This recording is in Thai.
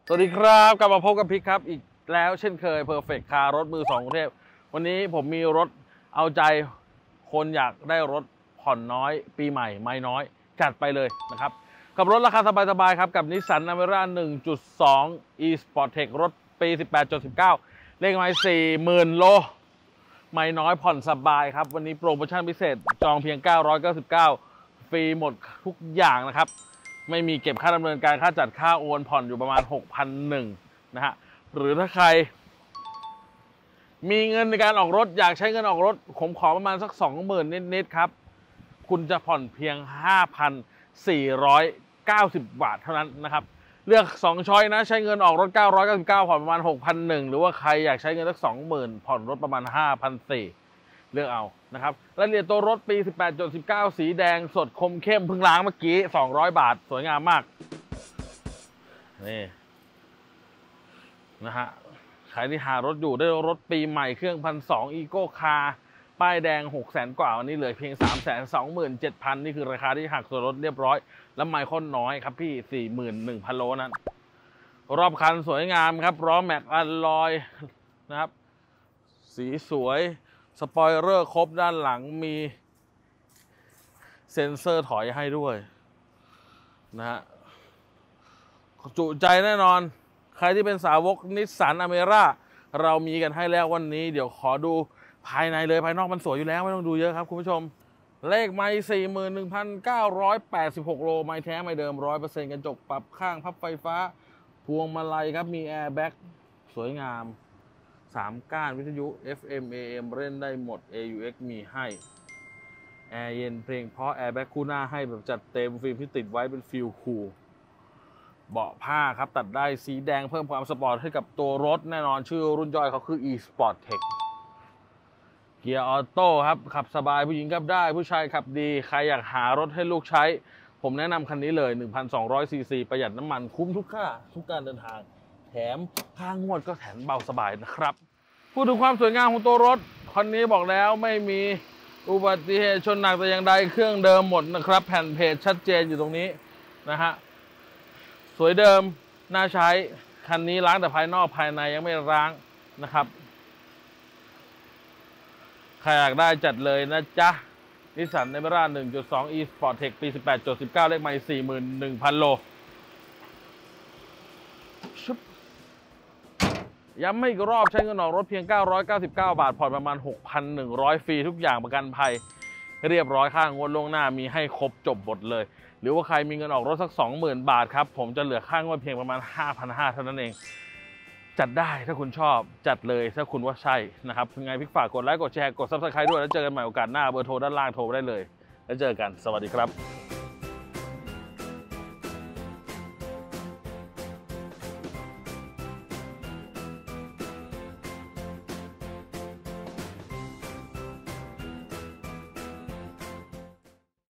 สวัสดีครับกลับมาพบกับพิกครับอีกแล้วเช่นเคย Perfect Car รถมือสองกรุงเทพวันนี้ผมมีรถเอาใจคนอยากได้รถผ่อนน้อยปีใหม่ไม่น้อยจัดไปเลยนะครับกับรถราคาสบายๆครับกับ Nissan Navara 1.2 e-Sportec รถปี 18.19 เลขไมล์ 40,000 โลไม่น้อยผ่อนสบายครับวันนี้โปรโมชั่นพิเศษจองเพียง 999 ฟรีหมดทุกอย่างนะครับไม่มีเก็บค่าดำเนินการค่าจัดค่าโอนผ่อนอยู่ประมาณ 6,100 นะฮะหรือถ้าใครมีเงินในการออกรถอยากใช้เงินออกรถผมขอประมาณสัก 20,000 นิดๆครับคุณจะผ่อนเพียง 5,490 บาทเท่านั้นนะครับเลือก2ช้อยนะใช้เงินออกรถ 999 ผ่อนประมาณ 6,100 หรือว่าใครอยากใช้เงินสัก 20,000 ผ่อนรถประมาณ 5,400 เลือกเอานะครับรายละเอียดตัวรถปี 18.19 สีแดงสดคมเข้มเพิ่งล้างเมื่อกี้200 บาทสวยงามมากนี่นะฮะใครที่หารถอยู่ได้รถปีใหม่เครื่อง 1,200 อีโก้คาร์ป้ายแดง 600,000 กว่าวันนี้เหลือเพียง 327,000 นี่คือราคาที่หักส่วนลดเรียบร้อยแล้วไมล์ค่อนน้อยครับพี่ 41,000 โลนั้นรอบคันสวยงามครับล้อแม็กอัลลอยนะครับสีสวยสปอยเลอร์ครบด้านหลังมีเซ็นเซอร์ถอยให้ด้วยนะฮะจุใจแน่นอนใครที่เป็นสาวกนิสสันอเมร่าเรามีกันให้แล้ววันนี้เดี๋ยวขอดูภายในเลยภายนอกมันสวยอยู่แล้วไม่ต้องดูเยอะครับคุณผู้ชมเลขไมล์ 41,986 โลไมล์แท้ไมล์เดิม 100% กระจกปรับข้างพับไฟฟ้าพวงมาลัยครับมีแอร์แบ็กสวยงาม3 ก้านวิทยุ FM AM เล่นได้หมด AUX มีให้แอร์เย็นเพลงเพราะแอร์แบ็กคู่หน้าให้แบบจัดเต็มฟิล์มที่ติดไว้เป็นฟิลคูลเบาะผ้าครับตัดได้สีแดงเพิ่มความสปอร์ตให้กับตัวรถแน่นอนชื่อรุ่นย่อยเขาคือ e-Sportec เกียร์ออโต้ครับขับสบายผู้หญิงขับได้ผู้ชายขับดีใครอยากหารถให้ลูกใช้ผมแนะนำคันนี้เลย 1,200 ซีซีประหยัดน้ำมันคุ้มทุกค่าทุกการเดินทางแถมค่างวดก็แถมเบาสบายนะครับพูดถึงความสวยงามของตัวรถคันนี้บอกแล้วไม่มีอุบัติเหตุชนหนักแต่อย่างใดเครื่องเดิมหมดนะครับแผ่นเพจชัดเจนอยู่ตรงนี้นะฮะสวยเดิมน่าใช้คันนี้ล้างแต่ภายนอกภายในยังไม่ล้างนะครับใครอยากได้จัดเลยนะจ๊ะนิสสันเนเวร่า 1.2 e-Sportec ปี 18.19 เลขไมล์ 41,000 โลย้ำไม่อีกรอบใช้เงินออกรถเพียง 999 บาทผ่อนประมาณ 6,100 ฟรีทุกอย่างประกันภัยเรียบร้อยค่างวดล่วงหน้ามีให้ครบจบหมดเลยหรือว่าใครมีเงินออกรถสัก 20,000 บาทครับผมจะเหลือค่างวดเพียงประมาณ 5,500 เท่านั้นเองจัดได้ถ้าคุณชอบจัดเลยถ้าคุณว่าใช่นะครับยังไงพี่ฝากกดไลค์กดแชร์กด Subscribe ด้วยแล้วเจอกันใหม่โอกาสหน้าเบอร์โทรด้านล่างโทรได้เลยแล้วเจอกันสวัสดีครับ